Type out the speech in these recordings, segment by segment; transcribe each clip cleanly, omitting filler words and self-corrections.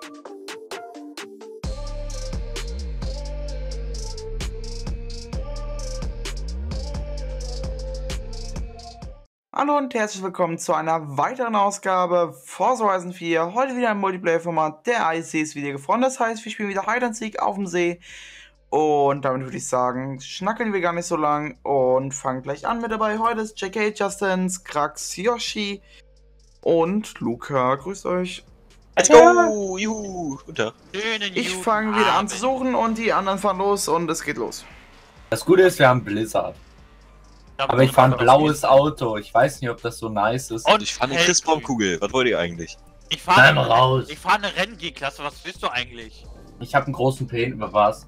Hallo und herzlich willkommen zu einer weiteren Ausgabe Forza Horizon 4. Heute wieder ein Multiplayer-Format. Der Eissee ist wieder gefroren. Das heißt, wir spielen wieder Hide and Seek auf dem See. Und damit würde ich sagen, schnackeln wir gar nicht so lang und fangen gleich an mit dabei. Heute ist JK, Justin, Krax, Yoshi und Luca. Grüßt euch. Let's go! Juhu! Guten Tag. Ich fange wieder an zu suchen und die anderen fahren los und es geht los. Das Gute ist, wir haben Blizzard. Aber ich fahre ein blaues Auto. Ich weiß nicht, ob das so nice ist. Und ich fahre eine Christbaumkugel. Was wollt ihr eigentlich? Ich fahre raus. Ich fahre eine Renn-G-Klasse. Was willst du eigentlich? Ich habe einen großen Penis. Was?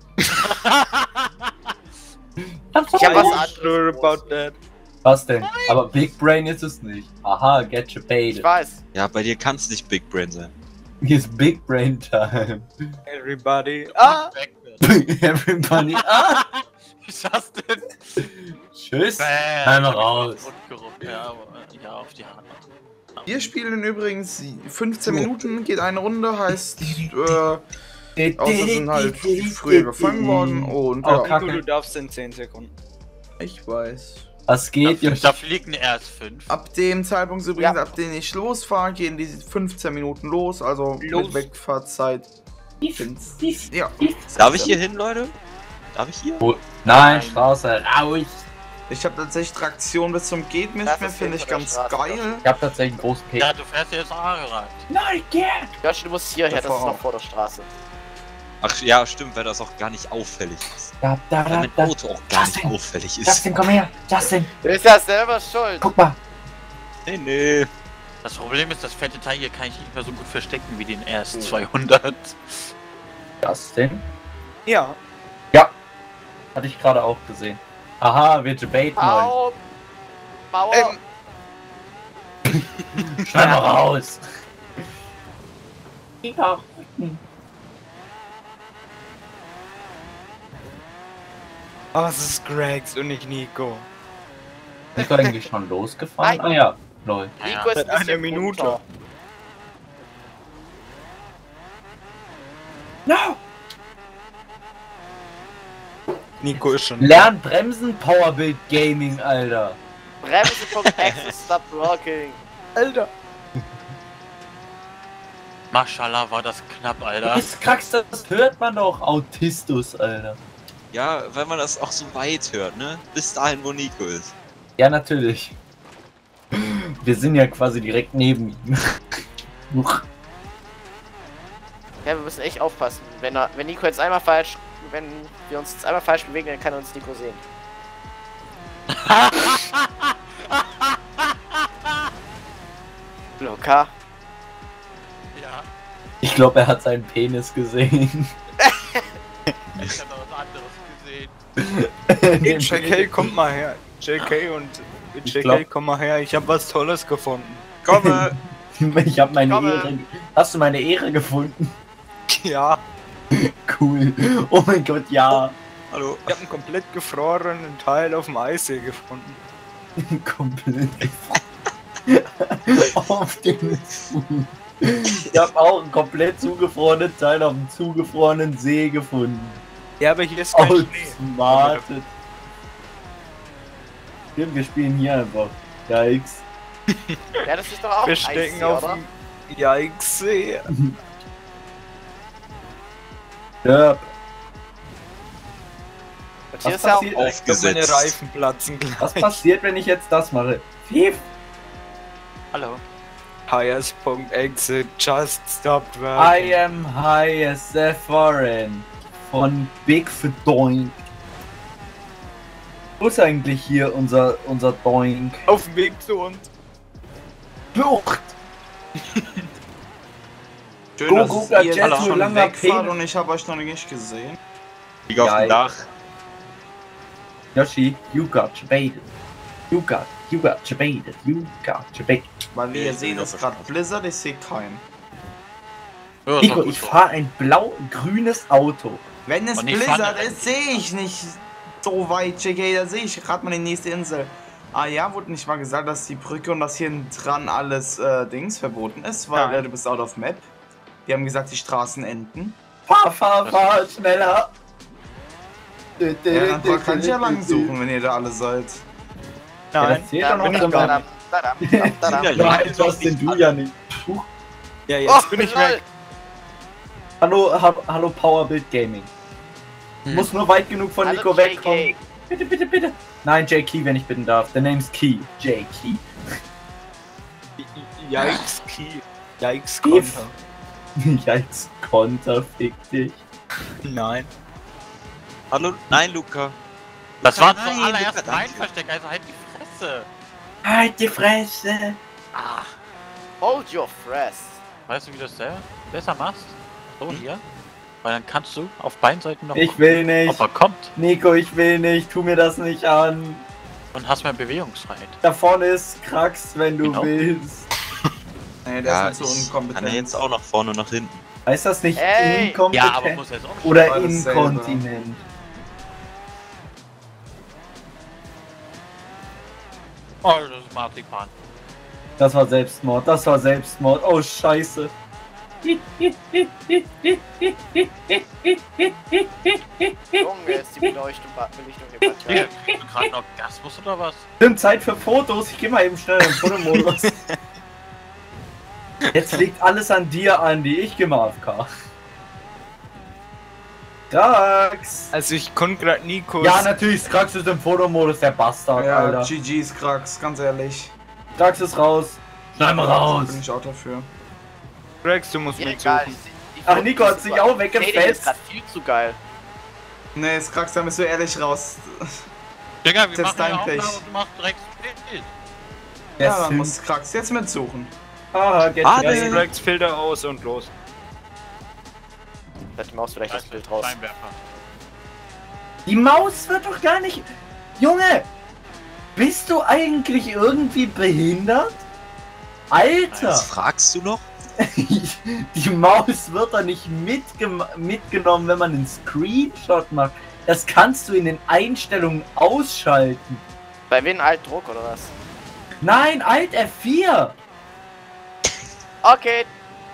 Ich hab was anderes about that. Was denn? Aber Big Brain ist es nicht. Aha, get you paid. Ich weiß. Ja, bei dir kann es nicht Big Brain sein. Hier ist Big Brain Time. Everybody. Everybody. Ah! Was ist das denn? Tschüss. Einmal raus. Ja, auf die Hand. Wir spielen übrigens 15 Minuten, geht eine Runde, heißt, außer sind halt früher gefangen worden und Oh, ja, Kacke. Du darfst in 10 Sekunden. ich weiß. Was geht? Da fliegen erst 5. Ab dem Zeitpunkt übrigens, ab dem ich losfahre, gehen die 15 Minuten los, also mit Wegfahrtzeit. Ja. Darf ich hier hin, Leute? Darf ich hier? Oh, nein, Straße, raus. Ich habe tatsächlich Traktion bis zum geht nicht Das mehr, ist finde ich hinter der ganz Straße, geil. Ich hab tatsächlich einen großen Penis. Ja, du fährst jetzt auch angereiht. Nein, geh! Josh, du musst hierher, das Davor ist noch auch. vor der Straße. Ach ja, stimmt, weil das auch gar nicht auffällig ist. Da, Weil mein Auto auch gar nicht Justin. auffällig ist. Justin, komm her. Justin, Du bist ja selber schuld. guck mal. Nee. Das Problem ist, das fette Teil hier kann ich nicht mehr so gut verstecken wie den ersten 200. Justin? Ja. Hatte ich gerade auch gesehen. Aha, wir debaten heute. Au. Mauer. Schnell mal raus. Oh, es ist Gregs und nicht Nico. Bist du eigentlich schon losgefahren? Nein. Ah ja, lol. Nico ist Seit ein bisschen einer Minute. runter. No! Nico ist schon. Lern Bremsen, Powerbuild Gaming, Alter. Bremse vom Access, stop rocking. Alter. Maschallah, war das knapp, Alter. Das Krax, das hört man doch. Autistus, Alter. Ja, weil man das auch so weit hört, ne? Bis dahin, wo Nico ist. Ja, natürlich. Wir sind ja quasi direkt neben ihm. Huch. Ja, wir müssen echt aufpassen. Wenn Nico jetzt einmal falsch, wenn wir uns jetzt einmal falsch bewegen, dann kann uns Nico sehen. Locker. Ja, Ich glaube, er hat seinen Penis gesehen. ich hab noch was anderes gesehen. JK, kommt mal her. JK und Ich JK, glaub- komm mal her. Ich hab was Tolles gefunden. Komme! Ich habe meine Komme. Ehre. Hast du meine Ehre gefunden? Ja. Cool. Oh mein Gott, ja. Hallo. Ich hab einen komplett gefrorenen Teil auf dem Eissee gefunden. Komplett. Auf dem Fuß. Ich habe auch einen komplett zugefrorenen Teil auf dem zugefrorenen See gefunden. Ja, aber hier ist kein Schnee. Outsmartet. Stimmt, wir spielen hier einfach. Yikes. Ja, das ist doch auch Wir ein stecken Eissee, auf oder? dem Yikes-See. Derp. Und hier Was ist ja auch passiert? Ich glaub, meine Aufgesetzt. Reifen platzen gleich. Was passiert, wenn ich jetzt das mache? Piep. Hallo. Highest.exit just stopped I working. am high as a foreign. Von Big Doink. Wo ist eigentlich hier unser Doink? Auf dem Weg zu uns. Flucht! Schön, Go, dass go, ihr Jet, jetzt du schon langer wegfahrt Penis. und ich habe euch noch nicht gesehen. Lieg auf Geil. dem Dach. Yoshi, you got baited. You got baited. You got baited. Weil wie Ja, ihr ich seht, sehe ist das gerade Blizzard, ich sehe keinen. Ja, ist Nico, doch gut ich so. fahre ein blau-grünes Auto. Wenn es Und ich Blizzard fand- ist, sehe ich nicht so weit, JK, da sehe ich gerade mal die nächste Insel. Ah ja, wurde nicht mal gesagt, dass die Brücke und das hier dran alles Dings verboten ist, weil Nein. du bist out of map. Wir haben gesagt, die Straßen enden. Fahr, schneller! Ja, dann kann ich ja lang suchen, wenn ihr da alle seid. Ja, Nein. das zählt doch noch bin ich zusammen. Nein, das sind du ja nicht. Ja, jetzt bin ich weg. Hallo Powerbuild Gaming. Muss nur weit genug von Hallo, Nico JK. wegkommen. Bitte. Nein, J-Key, wenn ich bitten darf. Der Name's Key. J-Key. Yikes, Key. Yikes, If. Konter. Yikes, Konter, fick dich. Nein. Hallo? Nein, Luca. Das war Nein, zuallererst Luca, mein danke. Versteck, also halt die Fresse. Halt die Fresse. Hold your fress. Weißt du, wie du das besser machst? So, hier. Weil dann kannst du auf beiden Seiten noch Ich will gucken, nicht. ob er kommt Nico, ich will nicht. Tu mir das nicht an. und hast mehr Bewegungsfreiheit. Da vorne ist Krax, wenn du Genau. willst. Nee, der Ja, ist nicht so ich kann ja inkompetent. jetzt auch nach vorne und nach hinten. Heißt das nicht Ey. inkompetent? Ja, aber muss jetzt auch nicht. Oder War dasselbe. inkontinent? Oh, das ist Marzipan. Das war Selbstmord. Oh, scheiße. Junge, ist die Belichtung hier Digga, kriegst du gerade einen Orgasmus oder was? Stimmt, Zeit für Fotos. Ich geh mal eben schnell in den Fotomodus. Jetzt liegt alles an dir, Andi. Ich geh mal AFK. Krax! Also ich konnte gerade Nikos. Ja, natürlich, Krax ist im Fotomodus, der Bastard, Ja, Alter. GG's Krax, ganz ehrlich. Krax ist raus. Schneid mal raus. Bin ich auch dafür. Rex, du musst Ja, mich egal. suchen. Ach, Nico hat sich auch Nee, der ist weggefetzt. grad viel zu geil. Nee, ist Krax, da bist du ehrlich raus. Digga, wir Das ist machen dein eine Aufnahme Pech. und du machst direkt Bild. Der Ja, dann Sim. muss Krax jetzt mitsuchen. Aha, get Ah, ready. Rex, Filter aus und los. Hat die Maus vielleicht das Bild raus. Scheinwerfer. Die Maus wird doch gar nicht... Junge! Bist du eigentlich irgendwie behindert? Alter! Was fragst du noch? Die Maus wird doch nicht mitgenommen, wenn man einen Screenshot macht. Das kannst du in den Einstellungen ausschalten. Bei wen Altdruck oder was? Nein, Alt F4! Okay,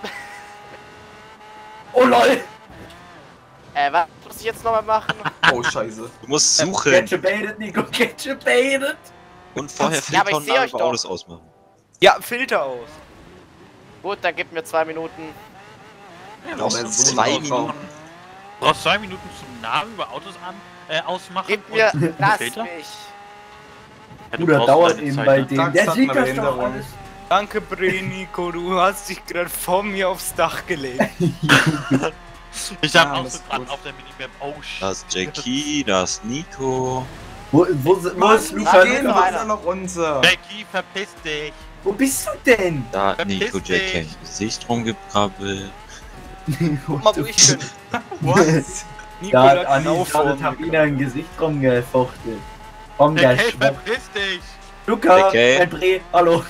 Oh lol! was muss ich jetzt nochmal machen? Oh, scheiße. Du musst suchen Get baited, Nico, get baited! und vorher Ja, aber ich Filter und seh euch Namen doch. Autos ausmachen. Ja, Filter aus. Gut, dann gib mir 2 Minuten. Ja, aber brauchst du so 2 ein Minuten. Brauchst 2 Minuten zum Namen über Autos ausmachen? Gib mir, und lass Filter? mich. Ja, du Bruder, brauchst dauert deine eben Zeit, bei ne? dem. Krax Der hat sieht eine das doch Behinderung. alles. Danke, Nico, du hast dich gerade vor mir aufs Dach gelegt. Ich Ja, hab auch alles so gerade gut. auf der Minimap. Oh shit. Da ist Jackie, da ist Nico. Wo ist Mann, Luca? gehen noch wir einer. da noch unser. Becky, verpiss dich. Wo bist du denn? Da hat Verpiss Nico dich. Jackie im Gesicht rumgekrabbelt. Guck mal, wo ich bin. Was? Nico Da hat lag Andi genau vor gerade mir. Tabina im Gesicht rumgefuchtelt. Komm, der Becky, Schwab. verpiss dich. Luca, Okay. ein Bre, hallo.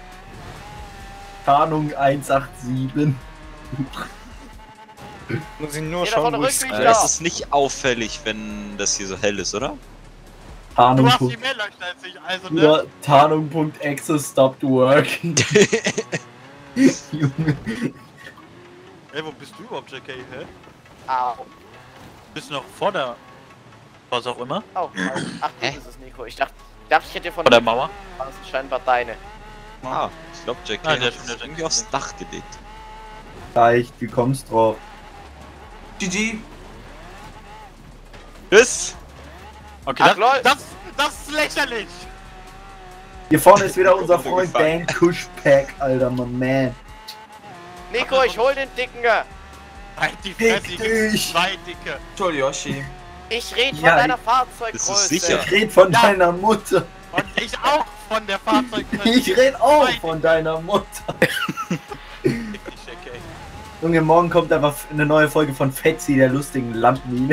Tarnung 187. Muss ich nur Jeder von schauen, der wo ich Rückweg Das Ja. ist nicht auffällig, wenn das hier so hell ist, oder? Du Tarnung. hast die mehr leuchten als ich, also ne? Bruder, Tarnung.exe stopped working. Junge. Ey, wo bist du überhaupt, JK, hä? Au. Bist du noch vor der... Was auch immer? Au. Ach, du Hä? bist es, Nico. Ich dachte, ich hätte dir von Vor der Mauer? Das ist scheinbar deine. Ah, ich glaube Jackie Nein, der hat ist das schon irgendwie aufs Dach gelegt. Leicht, wie kommst drauf? GG. Tschüss! Okay, Ach, lol. das ist lächerlich! Hier vorne ist wieder unser Wo Freund gefangen. Dan Kushpack, Alter, my man. Nico, ich hol den Dicken. Halt die Fick Fresse, ich gibt's dich. 2 Dicke. Toll, Yoshi. Ich rede von Ja, deiner ich- Fahrzeuggröße. Das ist sicher. Ich red von Ja. deiner Mutter. Und ich auch von der Fahrzeuggröße. Ich red auch von deiner Mutter. Fick dich, JK. Junge, morgen kommt einfach eine neue Folge von Fetzi, der lustigen Landmine.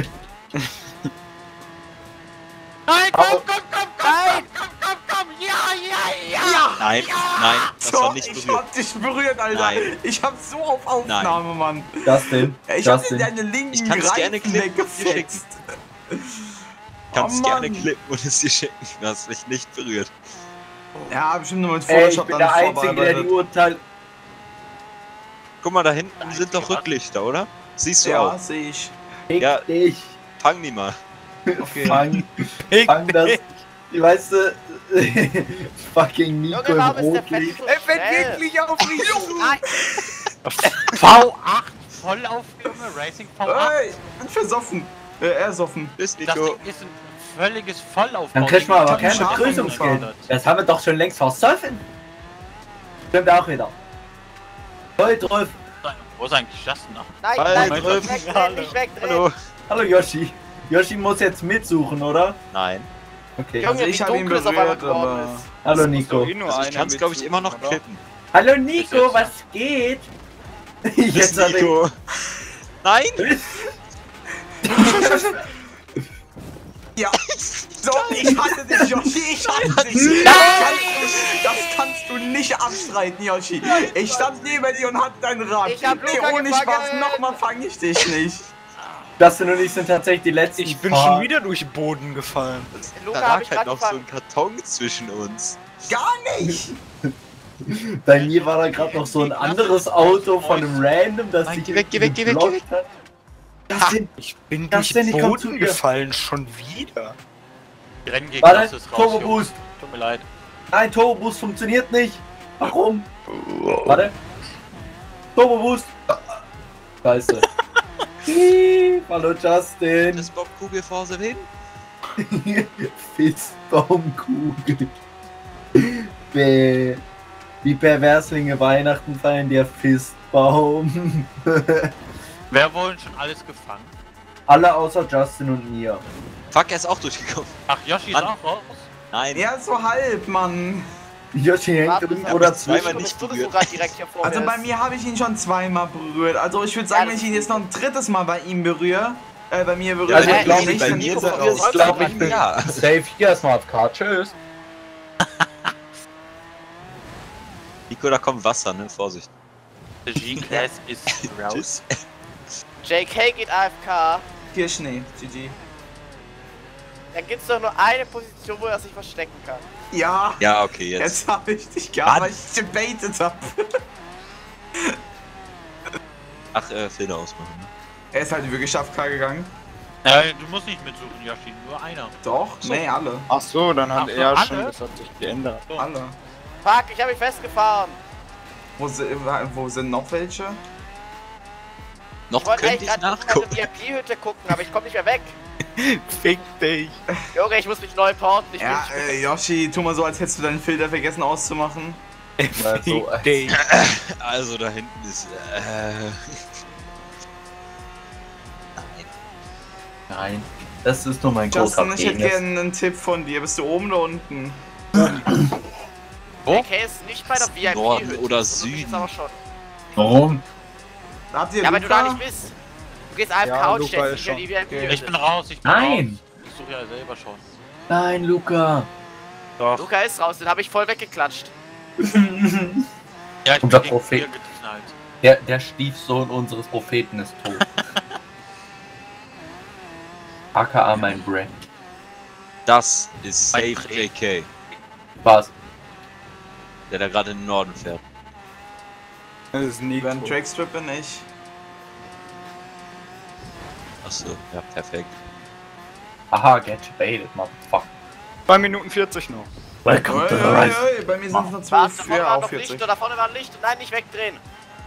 Nein, komm, Aber- komm! Ja! Nein, nein, das war nicht ich berührt. hab dich berührt, Alter. Nein. Ich hab so auf Aufnahme, Mann. Justin, Ich hab Justin. dir deine linken Ich kann's gerne Reifen klippen und dir weggefetzt. Kannst Oh, gerne Mann. klippen und es dir schicken. Du hast mich nicht berührt. Ja, bestimmt nur mit Ey, ich Photoshop bin der dann Einzige, der die vorbereitet. Urteil... Guck mal, da hinten sind doch Rücklichter, oder? Siehst du Ja, auch. sehe ich. Fick Ja. dich. Fang die mal. Okay. Fang das. Weißt du, fucking Nico Junge, im warum ist der Fett Rotlicht. so Er fährt schnell? wirklich auf mich zu. Nein, V8 Vollaufnahme, Racing V8. Ey, bin versoffen. Ersoffen. Tschüss, Das Nico. Ding ist ein völliges Vollaufbau. Dann kriegt man aber hab kein einen Schaden Begrüßungsgeld. gefahren. Das haben wir doch schon längst versoffen. Stimmt auch wieder. Voll drauf. Wo ist eigentlich Justin noch? nein, Hi, nein, Drüff. nicht wegdrehen, nicht wegdrehen. Hallo. Hallo Yoshi. Yoshi muss jetzt mitsuchen, oder? Nein. Okay. Junge, Also ich wie hab ihn dunkel es auf einmal berührt, geworden aber- ist. Hallo Nico. Also ich kann es, glaube ich, immer noch kippen. Hallo Nico, was geht? Tschüss, Jetzt hat er Nico. Nein! Ja. So, ich halte dich, Yoshi. Ich halte dich. Das kannst du nicht abstreiten, Yoshi. Ich stand neben dir und hatte dein Rad. Ich hab Luca ohne gefangen. Spaß, nochmal fange ich dich nicht. Justin und ich sind tatsächlich die letzten. Ich bin paar- schon wieder durch den Boden gefallen. Luca Da hab lag ich halt grad noch so gefangen. ein Karton zwischen uns. Gar nicht. Bei mir war da gerade noch so ein anderes Auto von einem Random, das Nein, sich geh weg, geh weg, geh weg, geh geblockt hat. Justin, Ich bin Das durch denn, den ich komm zu Boden dir. gefallen, schon wieder. Die Rennen gegen warte, das ist raus. Turbo Junge. Boost. Tut mir leid. Nein, Turbo Boost funktioniert nicht. Warum? Warte. Turbo Boost. Scheiße. Hallo Justin. Das Bob Kugelphase hin? Fistbaumkugel. Die Perverslinge Weihnachten feiern der Fistbaum. Wer wurden schon alles gefangen? Alle außer Justin und mir. Fuck, er ist auch durchgekommen. Ach, Yoshi ist Mann. auch raus. Nein. Ja, so halb, Mann. Yoshi hängt Warte, drin bis oder er zweimal zwischen. nicht Du bist berührt. gerade direkt hier vor Also mir. bei mir habe ich ihn schon zweimal berührt. Also ich würde sagen, Ja, wenn das ich ihn ist jetzt noch ein drittes Mal bei ihm berühre, bei mir berühre, Also ich dann glaub nicht, nicht, bei dann mir ist ist er er raus. raus. Ich glaube, ich bin Ja. safe hier erstmal AFK. Tschüss. Nico, da kommt Wasser, ne? Vorsicht. The G-Class ist raus. Tschüss. JK geht AFK. Hier Schnee, GG. Da gibt's doch nur eine Position, wo er sich verstecken kann. Ja, Ja, okay, jetzt. jetzt habe ich dich gehabt, Mann. weil ich debatet habe. Ach, Filter ausmachen, ne? Er ist halt wirklich AFK gegangen. Du musst nicht mitsuchen, Yoshi. Nur einer. Doch, nee, alle. Ach so, dann hat Ach so, er alle? schon, das hat sich geändert. So. Alle. Fuck, ich habe mich festgefahren. Wo sind noch welche? Noch Ich wollte könnte echt ich gerade in nachgucken. der VIP-Hütte gucken, aber ich komme nicht mehr weg. Fick dich. Junge, ich muss mich neu porten. Ich Ja, bin Yoshi, tu mal so, als hättest du deinen Filter vergessen auszumachen. Na, so, Fick dich. Also da hinten ist. Nein, das ist nur mein großer Justin, ich hätte Penis. gerne einen Tipp von dir. Bist du oben oder unten? Wo? JK ist nicht bei der VIP-Hütte. Norden oder So bin ich jetzt Süden? aber schon. Warum? Habt ihr Ja, aber du da Luca? nicht bist. Du gehst AFK Ja, und Luca stellst ist dich in die VIP-Hütte. Ich bin raus, ich bin Nein. raus. Ich suche ja selber schon. Nein, Luca. Doch. Luca ist raus, den habe ich voll weggeklatscht. Ja, ich Unser bin gegen Prophet. dir geknallt. Der Stiefsohn unseres Propheten ist tot. AKA mein Brand. Das ist Mein Safe Dreh. JK, Was? der da gerade in den Norden fährt. Das ist Nico. Beim Trackstrip bin ich. Achso, ja, perfekt. Aha, get baited, motherfucker. 2 Minuten 40 noch. Welcome to the Oi, rise. oi, oi, bei mir sind es noch Warte, 12, da vorne ja, war auch noch Licht 40. und da vorne war ein Licht. Nein, nicht wegdrehen.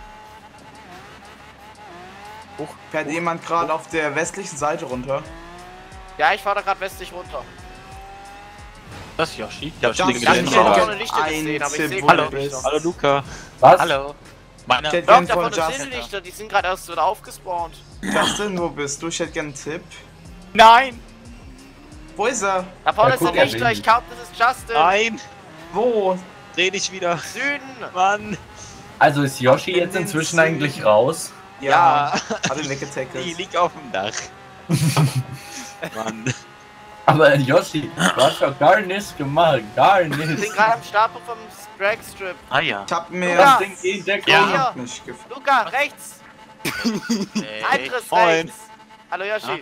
Fährt jemand gerade auf der westlichen Seite runter? Ja, ich fahre da gerade westlich runter. Das ist Yoshi. Das Yoshi ist Ja, den ich Hallo. hätte raus. vorne Lichter Ein gesehen, aber ich sehe Tipp, keine wo du Lichter. bist. Hallo Luca. Was? Hallo. Meine. Ich hätte Doch, gern da von vorne sind Justin. Lichter, die sind gerade erst wieder aufgespawnt. Justin, wo bist du? Ich hätte gern einen Tipp. Nein! Wo ist er? Da vorne Ja, sind guck, er Lichter, will ich glaube, das ist Justin. Nein! Wo? Dreh dich wieder. Süden. Mann! Also ist Yoshi jetzt den inzwischen Süden. eigentlich raus? Ja, Ja. hat ihn Die weggetackelt. liegt auf dem Dach. Mann. Aber Yoshi, du hast doch gar nichts gemacht, gar Wir sind nichts. gerade am Startpunkt vom Dragstrip. Ah ja. Ich hab mir Ja. Das Ding geht der Ja. Krone. Hat nicht gefallen. Luca, rechts. Hey. Eintritt Moin. rechts. Hallo Yoshi.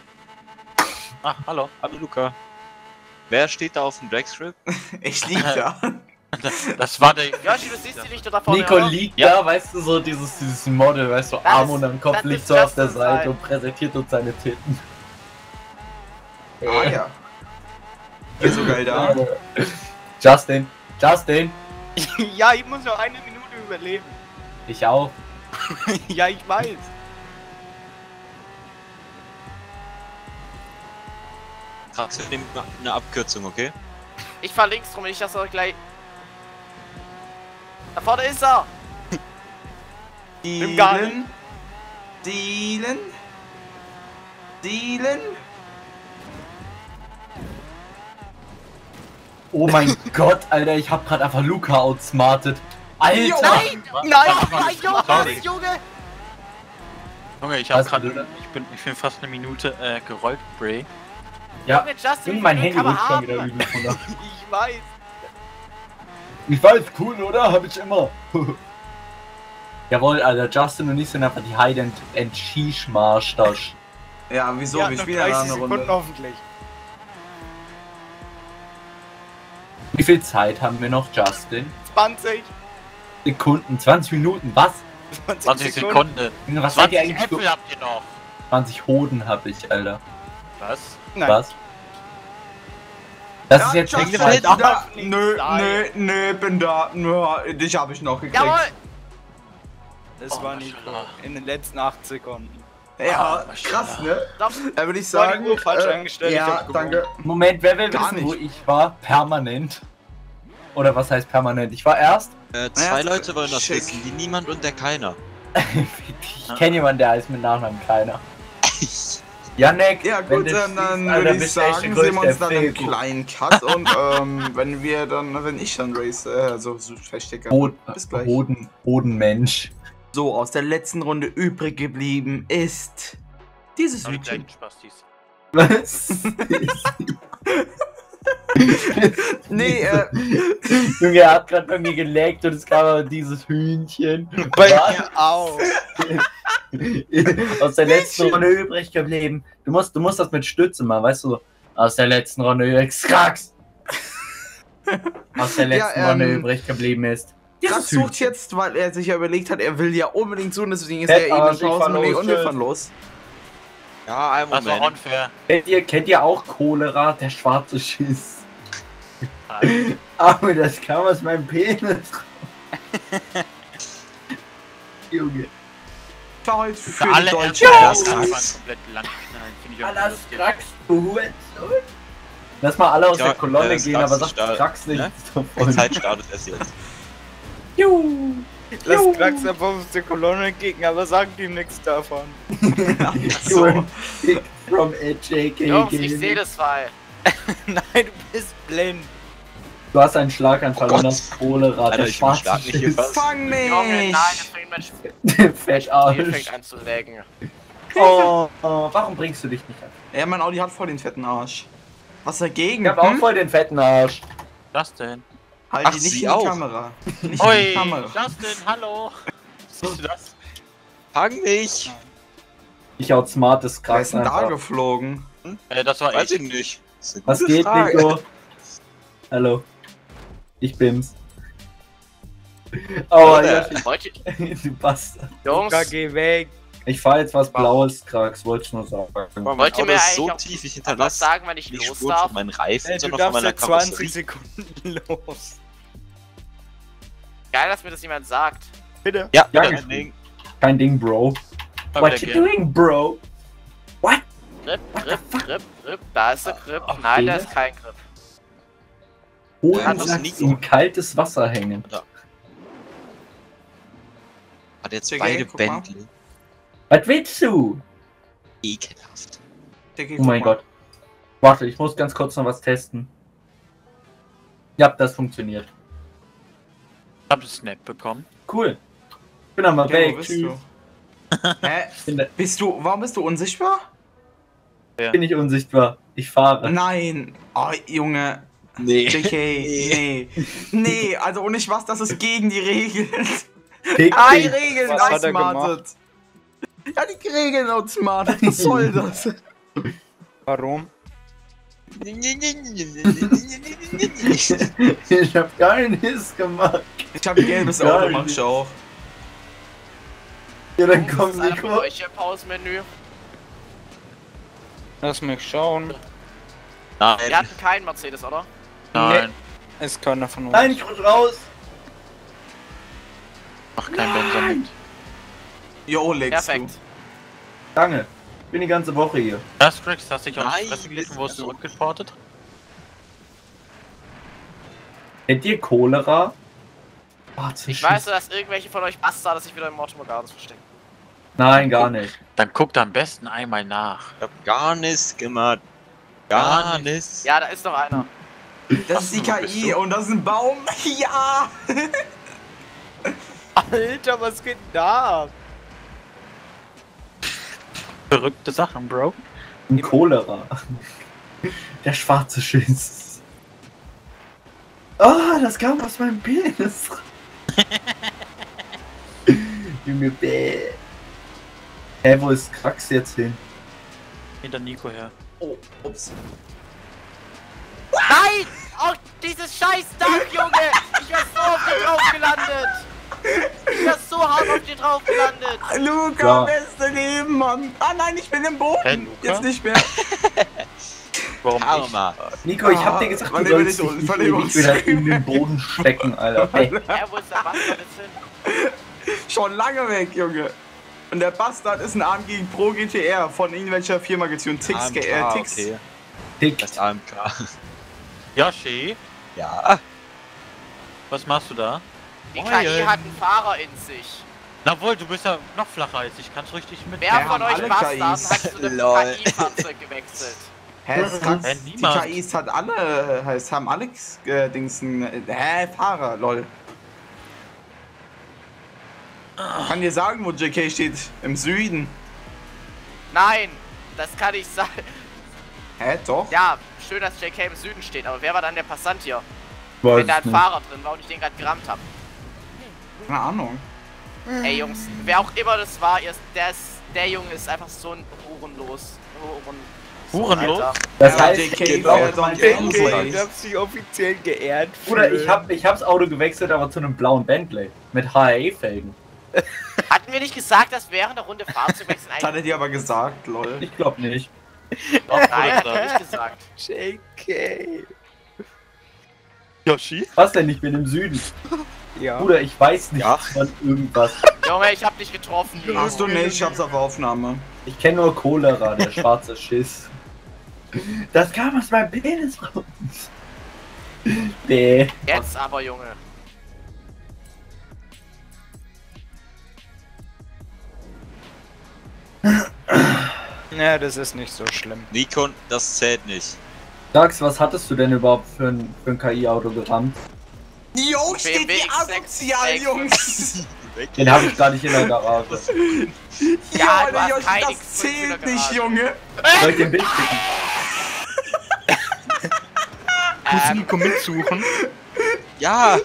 Ah, hallo. Hallo Luca. Wer steht da auf dem Dragstrip? Ich lieg da. Das war der. Yoshi, du siehst die nicht da vorne, Nico oder? liegt Ja. da, weißt du, so dieses Model, weißt du, Das Arm ist- und am Kopf das liegt ist so auf der Justin Seite sein. und präsentiert uns seine Titten. Ah ja. Hier so geil da. Justin, Ja, ich muss noch eine Minute überleben. ich auch. Ja, ich weiß. Krax, wir nehmen eine Abkürzung, okay? Ich fahr links rum, nicht, dass er gleich... Da vorne ist er! Nimm gar nicht. Dealen. Dealen. Oh mein Gott, Alter, ich hab grad einfach Luca outsmartet. Alter! Nein! Nein! Junge! Junge! Junge, ich hab Was, gerade. Bruder? Ich bin fast eine Minute gerollt, Bray. Ja, Junge, Justin, wie mein viel Handy kann man rutscht schon haben? wieder übel runter. Ich weiß. Ich weiß, cool, oder? Hab ich immer. Jawohl, Alter, Justin und ich sind einfach die Hide and Sheesh Masters. Ja, wieso? Ja, Wir noch spielen 30 ja eine Sekunden Runde. hoffentlich. Wie viel Zeit haben wir noch, Justin? 20. Sekunden, 20 Minuten, was? 20 Sekunden. Was seid ihr 20 eigentlich für Äpfel habt ihr noch. 20 Hoden hab ich, Alter. Was? Nein. Was? Das Ja, ist jetzt Justin, nicht fällt falsch. auf. da. nicht Nö, sein. nö, bin da. Nö, dich habe ich noch gekriegt. Jawohl! Das Oh, war Nico. Maschallah. In den letzten 8 Sekunden. Ja, Oh, krass, ne? Stopp. Da würde ich War die sagen. Uhr falsch eingestellt, ich Ja, hab gewonnen. danke. Moment, wer will Gar wissen, wo nicht. ich war? Permanent. Oder was heißt permanent? Ich war erst. Zwei Ja, Leute wollen das schick. wissen, die niemand und der keiner. Ich kenne jemanden, der heißt mit Nachnamen keiner. Janek, Ja wenn gut, du dann siehst, Alter, würde ich bist du echt sagen, der sehen wir uns größte dann im Fehlkuh. kleinen Cut und wenn ich dann Race, so verstecke. Bis gleich. Hodenmensch. So, aus der letzten Runde übrig geblieben ist dieses Aber die Hütchen. kleinen Spastis. Was? Nee, Junge, er hat gerade bei mir gelegt und es kam aber dieses Hühnchen. Bei Was? mir auch. Aus der letzten Runde übrig geblieben. Du musst das mit Stütze machen, weißt du? Aus der letzten Runde übrig. Krax! Aus der letzten Ja, Runde übrig geblieben ist. Krax sucht jetzt, weil er sich ja überlegt hat, er will ja unbedingt tun, deswegen ist Fett er eben Arsch, ich fahr draußen los, und wir tschüss. fahren los. Ja, ein Das war Moment. unfair. Kennt ihr auch Cholera, der schwarze Schiss? Nein. Aber das kam aus meinem Penis. Junge. Ich fahr heute für Für alle die deutsche Ernst Post. waren komplett lang knallen. Finde ich auch Alles lustig. Krax, du Hurensohn. Lass mal alle aus Ja, der Kolonne das gehen, aber Krax sagt ist da, Krax nicht. ne? davon. Die Zeit startet erst jetzt. Juhu. Lass Krax einfach aus der Kolonne kicken, aber sag ihm nichts davon. So. You're picked from AJK. Jungs, ich sehe das Fall. Nein, du bist blind. Du hast einen Schlaganfall Oh Gott. und hast Cholera, Alter, der ich schwarze schlag mich hier Schiss. fast. Fang Junge, nein, das mich! fängt mein Spiel Fett Arsch. fängt an zu laggen. Oh, warum bringst du dich nicht an? Ja, mein Audi hat voll den fetten Arsch. Was dagegen? Ich hab auch voll den fetten Arsch. Was denn? Halt Ach, die nicht sie in die auch. Kamera. Nicht in die Oi, Kamera. Justin, hallo. Siehst du das? Fang mich! Ich outsmartes Wer Krax ist denn da einfach. geflogen? Das war Weiß ich. ich nicht. Das ist eine Was gute geht, Frage. Nico? Hallo. Ich bin's. Oh, Oder? Yoshi, Wollt ihr, du Bastard. Jungs, Luca, geh weg. Ich fahr jetzt was Blaues, Krax, wollte ich nur sagen. Mein Wollt ihr Auto mir ist so eigentlich auch tief, ich was hinterlasse sagen, wenn ich nicht los Spuren darf? von meinen Reifen, Du sondern von darfst meiner jetzt 20 Karosserie. Sekunden los. Geil, dass mir das jemand sagt. Bitte. Ja, Ja, kein Ding. Kein Ding, Bro. Komm, What der you geht. doing, Bro? Grip, Grip, Grip. Da ist der Grip. Nein, da ist kein Grip. Hoden das ist sagt Nico. in kaltes Wasser hängen. Hat jetzt Digga, beide guck mal. Bentley. Was willst du? Ekelhaft. Diggi, Oh mein guck mal. Gott. Warte, ich muss ganz kurz noch was testen. Ja, das funktioniert. Ich hab einen Snap bekommen. Cool. Ich bin einmal Ja, wo weg. bist Tschüss. du? Hä? Bin, da- Bist du, warum bist du unsichtbar? bin ich unsichtbar. Ich fahre. Nein. Oh, Junge. Nee. JK, nee. Nee, also ohne Spaß, das ist gegen die Regeln. Fick Die dich. Regeln Was hat er outsmartet. Ja, die Regeln outsmartet. Was soll das? Warum? Ich hab keinen Hiss gemacht. Ich hab ein gelbes Gar Auto, mach nicht. ich auch. Ja, dann Ist komm, einer von Nico. euch im Pausenmenü? Lass mich schauen. Nein. Wir hatten keinen Mercedes, oder? Nein, Ist keiner von uns. Nein, ich rutsch raus. mach kein Benzer mit. Jo, legst Perfekt. Danke. Ich bin die ganze Woche hier. Ja, Strix, hast dich auf die Nein, Fresse gelegt und wurdest ist- zurückgeportet? Hättet ihr Cholera? Schwarze Ich Schiss. weiß, dass irgendwelche von euch Bastarde sich wieder im Mortimer Gardens verstecken. Nein, gar nicht. Dann guckt am besten einmal nach. Ich hab gar nichts gemacht. Gar nichts. Ja, da ist noch einer. du. Das ist die Wo bist KI du? und das ist ein Baum. Ja! Alter, was geht da ab? Verrückte Sachen, Bro. Ein Cholera. Der schwarze Schiss. Ah, das kam aus meinem Penis. Junge, bäh. Hä, wo ist Krax jetzt hin? Hinter Nico her. Oh, ups. Nein! Auch dieses scheiß Dach, Junge! Ich wär so auf dir drauf gelandet! Ich wär so hart auf dir drauf gelandet! Luca, Ja. beste Leben, Mann. Ah nein, ich bin im Boden. Hey, Luca? Jetzt nicht mehr. Warum ich? Karma. Nico, ich hab dir gesagt, Mann, du ich will sollst nicht dich unten, nicht wieder in den Boden stecken, Alter. Hey, Wo ist der Bastard jetzt hin? Schon lange weg, Junge. Und der Bastard ist ein AMG Pro GTR von irgendwelcher Firma getunt. Tix, AMK, Tix. okay. tickt. Das AMK. Yoshi, Ja. was machst du da? Die Moin. KI hat einen Fahrer in sich. Na wohl, du bist ja noch flacher als ich. Kannst richtig mit. Wer Wir von haben euch alle Bastarden KIs. hat zu einem Lol. KI-Fahrzeug gewechselt? Hä, das kannst, Hä, die niemals. KIs hat alle, heißt, haben alle Dingsen, Fahrer, lol. Kann dir sagen, wo JK steht? Im Süden. Nein, das kann ich sagen. Hä, doch? Ja, schön, dass JK im Süden steht, aber wer war dann der Passant hier? Weiß Wenn da es ein nicht. Fahrer drin war und ich den gerade gerammt habe. Keine Ahnung. Ey Jungs, wer auch immer das war, der Junge ist einfach so ein Hurenlos. Hurenlos? Alter. Das Ja, heißt, JK ich glaube, fährt mein und Bentley. Bentley. Ich hab sie offiziell geehrt. Bruder, ich hab's Auto gewechselt, aber zu einem blauen Bentley. Mit HAE-Felgen. Hatten wir nicht gesagt, dass während der Runde Fahrzeugwechsel Das hat er dir aber gesagt, lol. Ich glaub nicht. Nein, hat er nicht gesagt. JK. Yoshi? Was denn? Ich bin im Süden. Ja. Bruder, ich weiß nicht Ja. von irgendwas. Junge, ich hab dich getroffen. Hast du nicht, ich hab's auf Aufnahme. Ich kenne nur Cholera, der schwarze Schiss. Das kam aus meinem Penis raus. Bäh. Jetzt aber, Junge. Ja, das ist nicht so schlimm. Nikon, das zählt nicht. Dax, was hattest du denn überhaupt für ein KI-Auto gerammt? Jo, steht BMW die asozial, X6. Jungs! Weg. Den habe ich gar nicht in der Garage. Ja, Jo, du hast Joshi, kein das X5 in zählt der nicht, Garage. Junge! Soll ich den Bild schicken? Muss Nico mitsuchen? Ja.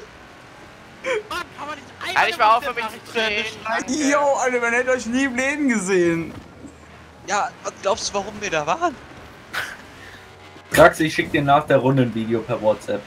Kann ich mal aufhören, mich zu drehen? Danke. Jo, Alter, man hätte euch nie im Leben gesehen. Ja, was glaubst du, warum wir da waren? Dax, ich schick dir nach der Runde ein Video per WhatsApp.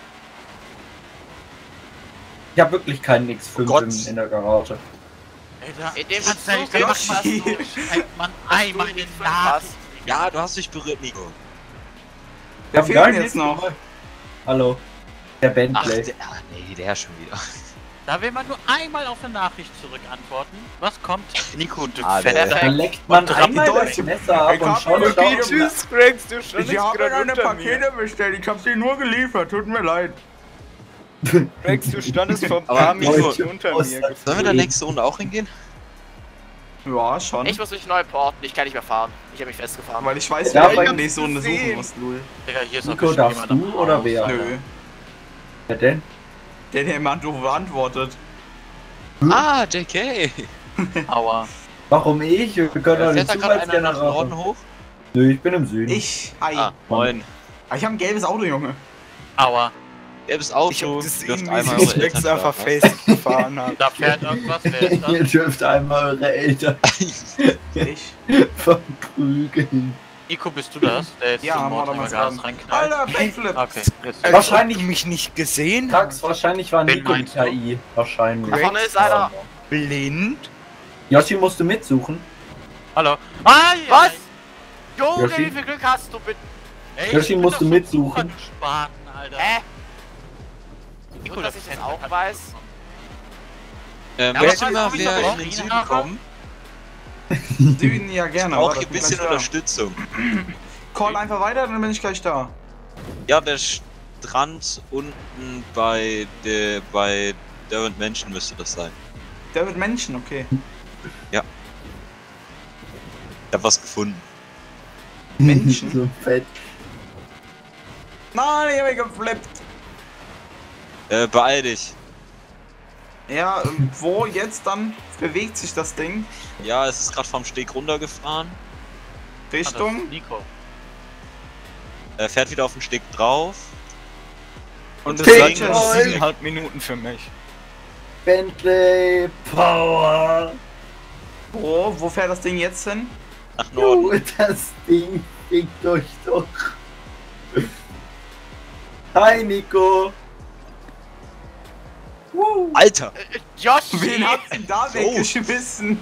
Ich habe wirklich keinen Oh X5 Gott. in der Garage. Alter, In dem kannst du Zug nicht machen, hast was du- du schreibt man einmal in den Was? Nachricht. Ja, du hast dich berührt, Nico. Wer Hab fehlt gar denn jetzt nichts noch? gemacht. Hallo. Der Ach, Bentley. nee, der schon wieder. Da will man nur einmal auf eine Nachricht zurückantworten. Was kommt? Nico, du Ah, Fett. der- Da leckt man Und einmal das Deutsche- Messer ab Ich und hab schaut nur da die- Tschüss, Cranks, du schon Ich habe eine Pakete bestellt, ich hab sie nur geliefert, tut mir leid. Cranks, du standest vor ein Aber paar Nico, Minuten unter mir. Sollen wir da nächste Runde auch hingehen? Ja, schon. Ich muss mich neu porten, ich kann nicht mehr fahren. Ich habe mich festgefahren. Weil ich weiß, Ja, wer aber in die nächste Runde suchen gesehen. muss, Lul. Digga, hier ist noch Nico, bestimmt darfst jemand am du oder Haus, wer? Alter. Nö. Wer denn? Der immer doof beantwortet. Ah, JK. Aua. Warum ich? Wir können doch Fährt den da gerade einer nach Norden Zufallsgenerator. hoch? Nö, ich bin im Süden. Ich, hi. Ah, moin. Ich habe ein gelbes Auto, Junge. Aua. Gelbes Auto. Ich hab das dürft irgendwie einmal so eure Cranks Eltern einfach fragen. festgefahren hat. Da fährt irgendwas. Wer ist Ihr das? dürft einmal eure Eltern Ich. verprügeln. Nico, bist du das? Der jetzt Ja, zum mach doch mal Gas sagen. reinknallt? Alter, Backflip! Okay, jetzt. Wahrscheinlich- Hast du mich nicht gesehen? Tax, wahrscheinlich war Wen Nico die meinst du? KI. Wahrscheinlich. Da vorne ist einer. Blind? Yoshi musst du mitsuchen. Hallo. Ah, ja. Was? Junge, Yoshi? wie viel Glück hast du bitte? Ey, Yoshi ich bin musst doch du so mitsuchen. super, du Spaten, Alter. Gut, dass ich das Cent auch hat weiß. Wer aber immer weißt du, wer wieso in den ich Süden nachher- kommt, Süden, ja gerne. braucht warte, hier ein ich bin bisschen gleich da. Unterstützung. Call einfach weiter, dann bin ich gleich da. Ja, der Strand unten bei David Mansion müsste das sein. David Menschen, okay. Ich hab was gefunden. Menschen? So fett. Nein, ich hab mich geflippt. Beeil dich. Ja, wo jetzt dann bewegt sich das Ding? Ja, es ist gerade vom Steg runtergefahren. Richtung? Nico. Fährt wieder auf den Steg drauf. Und Ping, das Ping, Deutsche. 7,5 Minuten für mich. Bentley Power. Wo fährt das Ding jetzt hin? Nach Norden. Das Ding fickt euch doch. Hi Nico. Alter! Yoshi! Wen hat sie da So. weggeschmissen?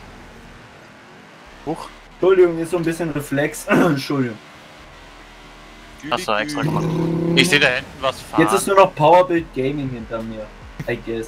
Entschuldigung, ist so ein bisschen Reflex. Entschuldigung. Hast du extra gemacht. Ich sehe da hinten was fahren. Jetzt ist nur noch Powerbuild Gaming hinter mir. I guess.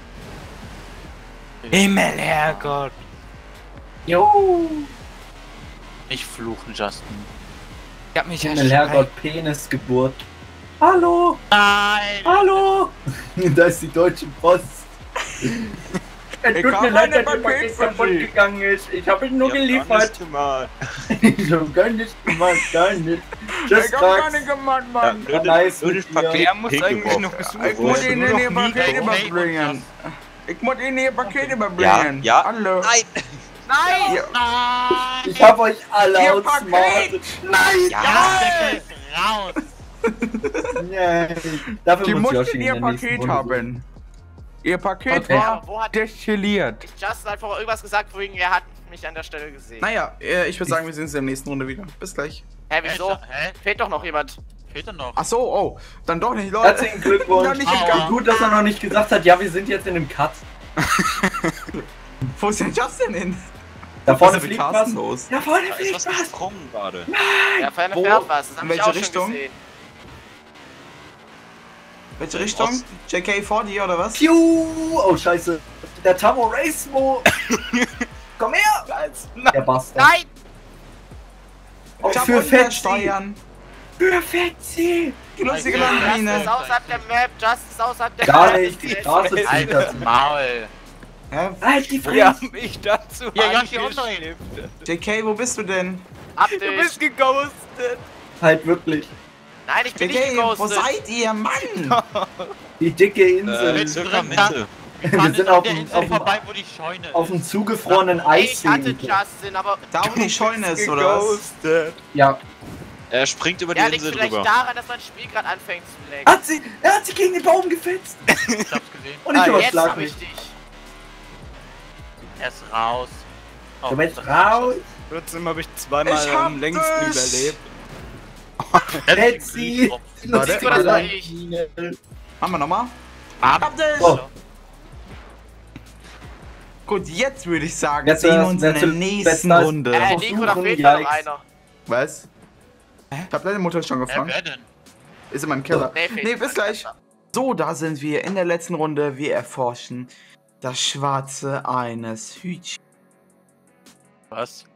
Himmel, Herrgott. Jo. Nicht fluchen, Justin. Ich hab mich Himmel, Herrgott, Penisgeburt. Hallo. Nein! Hallo. Da ist die Deutsche Post. Es tut hab mir leid, meine dass das Paket Pakete kaputt gegangen ist. Ich habe ihn nur geliefert. Mal. Ich hab gar nichts gemacht, gar nicht. Just Ich hab gar Tax. nicht gemacht, Mann. Ja, nice nur mit das dir. Paket Wer muss Pink eigentlich noch geworfen. gesucht Ich muss werden? Ihnen Nur ihr noch Paket Hey, überbringen. Ich muss Ihnen ihr Paket Ja, überbringen. ja. Hallo. Nein! Nein! Nein! Ich hab euch alle Ihr outsmartet. Nein! Ja, Deckel ist raus! Nein. Dafür Die muss mussten Yoshi in ihr der nächsten Paket Runde haben. Ihr Paket Okay. war Wo hat destilliert. Justin einfach irgendwas gesagt, wegen er hat mich an der Stelle gesehen? Naja, ich würde sagen, wir sehen uns in der nächsten Runde wieder. Bis gleich. Hä, wieso? Hä? Fehlt doch noch jemand. Fehlt er noch? Ach so, oh. Dann doch nicht, Leute. Herzlichen Glückwunsch. Noch nicht Aua. gegangen. Gut, dass er noch nicht gesagt hat, ja, wir sind jetzt in einem Cut. Wo ist denn Justin hin? Da vorne Was ist mit fliegt Carsten was. los? Da vorne Da ist fliegt was was. gesprungen gerade. Ja, vorne Wo? fährt was. Das hab In ich welche auch schon Richtung? gesehen. Welche Richtung? Osten. JK vor dir oder was? Piu! Oh, scheiße. Der Tamo Race Mo. Komm her. Der Bastard. Nein! Oh, Ich hab für Fetzi. steuern. Für Fetzi. Die lustige Ja, Justin ist Landmine. außerhalb der Map. Justin ist außerhalb der Gar Map. nicht. Die Straße zieht Halt das. Maul! Hä? Halt die Die Fresse. haben mich dazu Ja, Yoshi, angeschnippt. JK, wo bist du denn? Hab Du dich. bist geghostet. Halt wirklich. Nein, ich bin nicht JK, wo geghostet. seid ihr, Mann? Die dicke Insel. Circa Mitte. Wir sind jetzt auf der dem- Insel auf dem- vorbei, wo die Scheune Auf ist. dem zugefrorenen Ey, ich hatte Eissee. Justin, aber Da, wo die Scheune ist, oder was? Geghostet. Ja. Er springt über die ja, liegt Insel vielleicht drüber. daran, dass mein Spiel gerade anfängt zu lecken. Er hat sie gegen den Baum gefetzt. Ich hab's gesehen. Und ich Jetzt überschlag hab ich mich. dich. Er ist raus. Oh, Du bist das ist raus. Trotzdem habe ich zweimal Ich hab am längsten dich. überlebt. Fetzi. Warte, Nico, das war ich. Machen wir nochmal? Ab. Hab dich! Oh. Gut, jetzt würde ich sagen, Jetzt sehen wir ist- uns in jetzt der ist- nächsten jetzt ist- Runde. Nico, da Versuchen, fehlt ja noch yikes. einer. Was? Ich hab deine Mutter schon Wer gefangen. denn? Ist in meinem Keller. Nee, fehlt Nee, noch bis einer. gleich. So, da sind wir in der letzten Runde. Wir erforschen das Schwarze eines Hütchens. Was?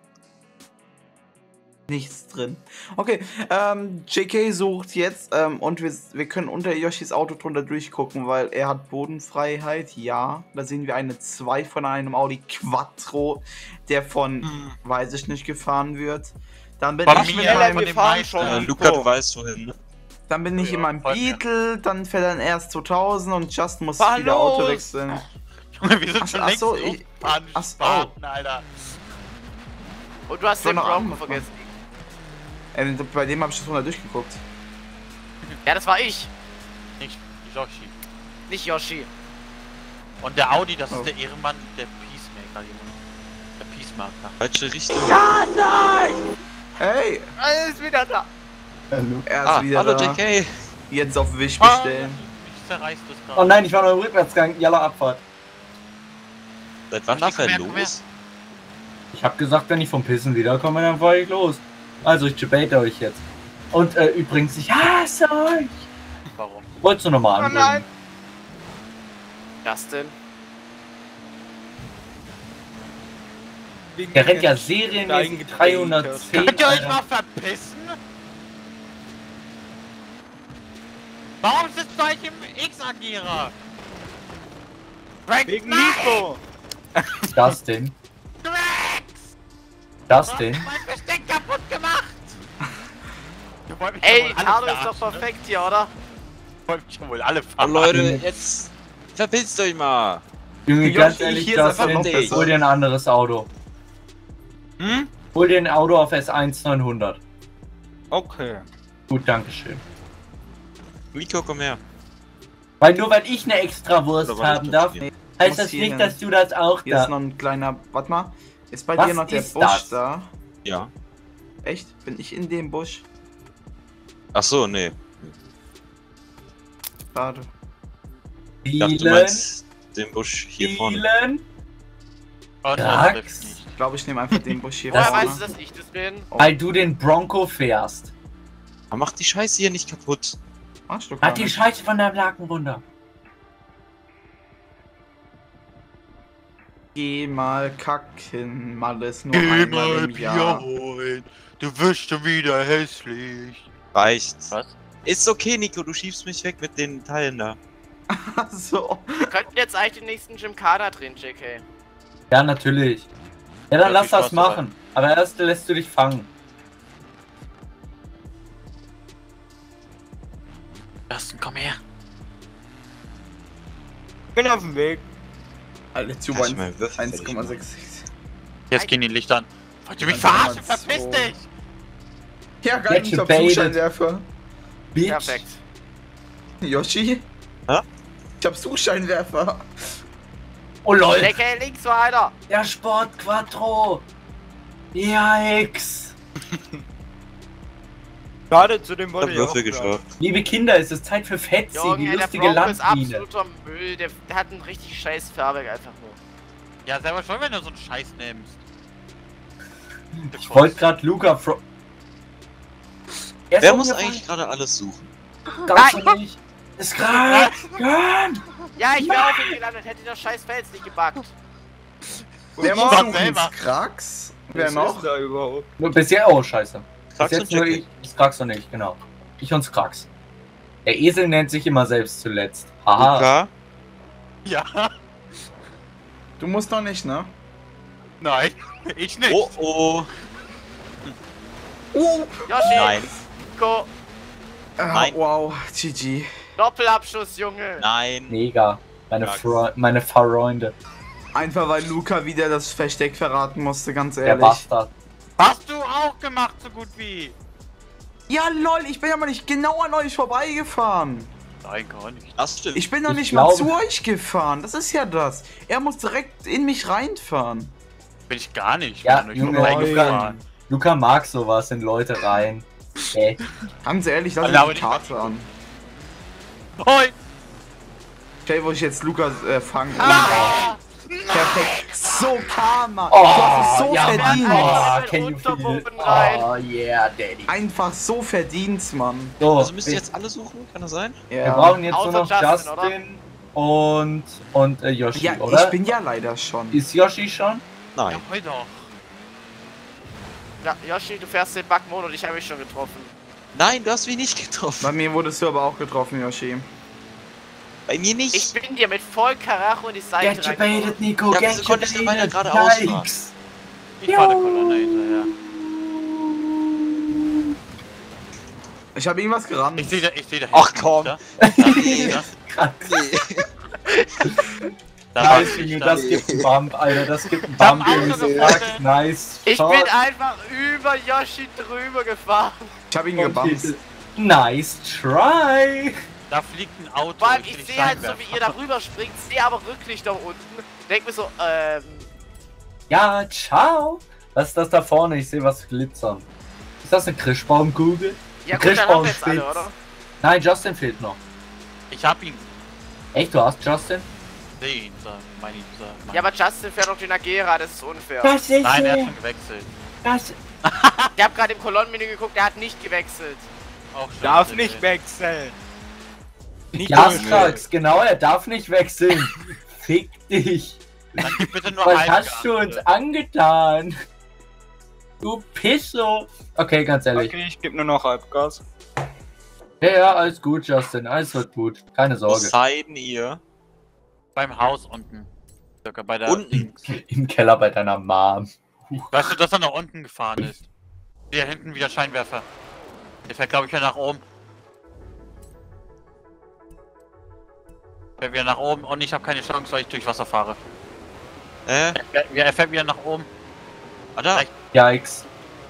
Nichts drin. Okay, JK sucht jetzt und wir können unter Yoshis Auto drunter durchgucken, weil er hat Bodenfreiheit. Ja, da sehen wir eine 2 von einem Audi Quattro, der von, weiß ich nicht, gefahren wird. Dann bin Von ich mir, mit meinem, von dem Meister. Luca, du weißt wohin. Ne? dann bin ich Ja, in meinem von mir. Beetle, dann fährt er erst 2000 und Justin muss Fahr wieder Auto los! wechseln. Junge, wir sind Ach, schon ach längst so, so ich- an ach so. Spaten, Alter. Und du hast So den noch Bronco angefangen. vergessen. Bei dem habe ich das runter durchgeguckt. Ja, das war ich. Nicht Yoshi. Nicht Yoshi. Und der Audi, das Oh. ist der Ehrenmann, der Peacemaker, Junge. Der Peacemaker. Falsche Richtung. Hey! wieder da. Hallo. Er ist wieder hallo da. JK. Jetzt auf Wish bestellen. Ich zerreiß das gerade. Oh nein, ich war noch im Rückwärtsgang. Jalla Abfahrt. Seit wann darf er los? Ich hab gesagt, wenn ich vom Pissen wiederkomme, dann fahr ich los. Also ich debate euch jetzt. Und übrigens, ich hasse euch. Warum? Wolltest du nochmal Oh anbringen? nein. Justin. Der rennt ja serienmäßig 310. Könnt ihr euch Alter. mal verpissen? Warum sitzt ihr euch im X-Agierer? Wegen Nico! Justin. Justin. Mein Besteck kaputt gemacht! Ihr wollt mich Ey, schon wohl alle Tado ist doch verarschen, ne? perfekt hier, oder? Ihr wollt mich schon wohl alle Oh, verarschen. Leute, jetzt verpisst euch mal. Junge, Joshi, ganz ehrlich, hier ist einfach Justin, noch besser. hol dir ein anderes Auto. Hm? Hol dir ein Auto auf S1 900. Okay. Gut, dankeschön. Nico, komm her. Weil nur weil ich eine Extrawurst Oder war das haben das darf, hier? heißt Muss das hier nicht, hin. dass du das auch Hier ist darfst. noch ein kleiner. Warte mal. Ist bei Was dir noch der ist Busch das? da? Ja. Echt? Bin ich in dem Busch? Ach so, nee. Schade. Ich dachte, du Vielen, meinst den Busch hier vorne. vielen, Oh, das Drax. trifft nicht. Ich glaube, ich nehme einfach den Busch hier Das Woher vorne. weißt du, dass ich das bin? weil du den Bronco fährst. Aber mach die Scheiße hier nicht kaputt. Machst du gar Hat die nicht. Scheiße von deinem Laken runter. Geh mal kacken, mal ist nur einmal im Jahr. holen. Du wirst schon wieder hässlich. Reicht. Was? Ist okay, Nico, du schiebst mich weg mit den Teilen da. So. Wir könnten jetzt eigentlich den nächsten Gymkhana drehen, JK. Ja, natürlich. Ja, dann Ja, lass viel das Spaß dabei. machen. Aber erst lässt du dich fangen. Justin, komm her. Bin auf dem Weg. Alle zu Kannst du mal Würfel fertig 1,66. Jetzt gehen die Lichter an. Wollt ihr mich 1,2. verarschen? Verpiss dich! Ja, geil, Get ich hab baited. Zuscheinwerfer. Bitch. Perfekt. Yoshi? Hä? Ich hab Zuscheinwerfer. Oh lol. JK, links weiter. Der Sport Quattro. Yikes. Gerade zu dem Ich wollte hab ich auch Würfel gerade. geschafft. Liebe Kinder, es ist Zeit für Fetzi, die Junge, der lustige Bronco ist Landmine. absoluter Müll. Der hat ein richtig scheiß Fahrwerk einfach nur. Ja, selber schon, wenn du so einen Scheiß nimmst. Ich wollte gerade Luca Fro... Er ist Wer muss umgefallen. eigentlich gerade alles suchen? Das nicht. Ist gerade. Gönn. Ja, ich wäre auf ihn gelandet, hätte der scheiß Fels nicht gebackt. Wer Ich war macht selber. uns Krax? Wer Was noch? ist da überhaupt? Nur bisher, oh scheiße. Bis Krax jetzt und nur Jackie. ich Krax und ich, genau. Ich und Krax. Der Esel nennt sich immer selbst zuletzt. Haha. Luca? Ja, Du musst noch nicht, ne? nein, ich nicht. Oh oh. Yoshi, Nein, Nico, Nein. Wow, GG. Doppelabschuss, Junge. nein. Mega. Krax. Meine Freunde. Einfach weil Luca wieder das Versteck verraten musste, ganz Der ehrlich. Bastard. Hast du auch gemacht, so gut wie. Ja, lol, ich bin ja mal nicht genau an euch vorbeigefahren. Nein, gar nicht. Das stimmt. Ich bin doch Ich nicht mal glaube- zu euch gefahren. Das ist ja das. Er muss direkt in mich reinfahren. Bin ich gar nicht. Ja, bin nur Junge, vorbeigefahren. Luca mag sowas in Leute rein. Ganz ehrlich, lass Aber mir die nicht Karte an. Hoi! Stell, wo ich jetzt Luca fange. Ah, Perfekt. So Karma. Oh, du hast es so ja, verdient. Mann. Oh, Einmal can you feel it? Unterpumpen rein. Oh, yeah, Daddy. Einfach so verdient, Mann. So, Also müsst ihr jetzt alle suchen, kann das sein? wir Ja, brauchen jetzt Außer nur noch Justin, Justin und Yoshi, ja oder? ich bin ja leider schon. Ist Yoshi schon? Nein. Ja, hoi doch. Ja, Yoshi, du fährst den Backmon und ich habe mich schon getroffen. Nein, du hast mich nicht getroffen. Bei mir wurdest du aber auch getroffen, Yoshi. Bei mir nicht. Ich bin dir mit voll Karacho in die Seite Get gebaited, Nico, Ja, get wieso konnte ich denn weiter gebaited. geradeaus fahren? Yikes. Ich fahr der Kolonne hinterher. Ich habe irgendwas gerannt. Ich seh da Ach, komm. Da ist Krass. da Nice, Junge, das gibt einen Bump, Alter, das gibt einen Bump, hab Junge, Auto so gefunden. fuck, nice. Ich shot. bin einfach über Yoshi drüber gefahren. Ich habe ihn Und gebumpt. hier- Nice try. Da fliegt ein Auto. Vor allem, und ich die sehe halt so, Scheinwerfer. wie ihr da rüber springt, sehe aber Rücklichter unten. Denk mir so, Ja, ciao. Was ist das da vorne? Ich sehe was glitzern. Ist das eine Krischbaumkugel? Ja Ein gut, dann haben wir jetzt Krischbaumspitz. alle, oder? Nein, Justin fehlt noch. Ich hab ihn. Echt, du hast Justin? Den, meine ich. Ja, aber Justin fährt doch den Agera, das ist unfair. Das ist Nein, er hat schon gewechselt. das. Ich hab gerade im Kolonnenmenü geguckt, der hat nicht gewechselt. Auch schon. Darf nicht wechseln. Nico Ja, ist Strax, genau, er darf nicht wechseln. Fick dich. Dann gib bitte nur Was eine hast du uns Karte. angetan? Du Pisso. Okay, ganz ehrlich. Okay, ich gebe nur noch Halbgas. Ja, alles gut, Justin. Alles wird gut. Keine Wo Sorge. seid ihr? Beim Haus unten. Circa bei der Unten? links. Im Keller bei deiner Mom. Weißt du, dass er nach unten gefahren ist? Hier hinten wieder Scheinwerfer. Der fährt, glaube ich, wieder nach oben. Fährt wieder nach oben und ich habe keine Chance, weil ich durch Wasser fahre. Er fährt wieder nach oben. Ah, da. Yikes.